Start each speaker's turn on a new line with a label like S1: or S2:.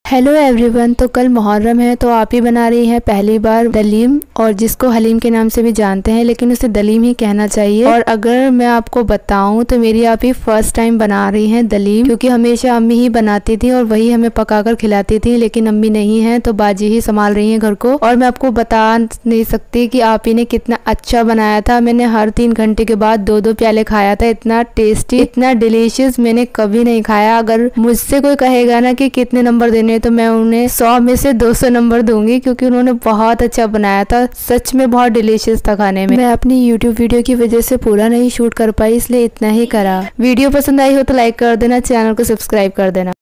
S1: Hello everyone. तो कल मुहर्रम है तो आप ही बना रही हैं पहली बार दलीम, और जिसको हलीम के नाम से भी जानते हैं, लेकिन उसे दलीम ही कहना चाहिए। और अगर मैं आपको बताऊं तो मेरी आप ही फर्स्ट टाइम बना रही हैं दलीम, क्योंकि हमेशा अम्मी ही बनाती थी और वही हमें पकाकर खिलाती थी, लेकिन अम्मी नहीं है तो बाजी ही संभाल रही हैं घर को। और मैं आपको बता नहीं सकती कि आप ही ने कितना अच्छा बनाया था। मैंने हर 3 घंटे के बाद 2-2 प्याले खाया था। इतना टेस्टी, इतना डिलीशियस मैंने कभी नहीं खाया। अगर मुझसे कोई कहेगा ना कि कितने नंबर देने, तो मैं उन्हें 100 में से 200 नंबर दूंगी, क्योंकि उन्होंने बहुत अच्छा बनाया था। सच में बहुत डिलीशियस था खाने में। मैं अपनी YouTube वीडियो की वजह से पूरा नहीं शूट कर पाई, इसलिए इतना ही करा। वीडियो पसंद आई हो तो लाइक कर देना, चैनल को सब्सक्राइब कर देना।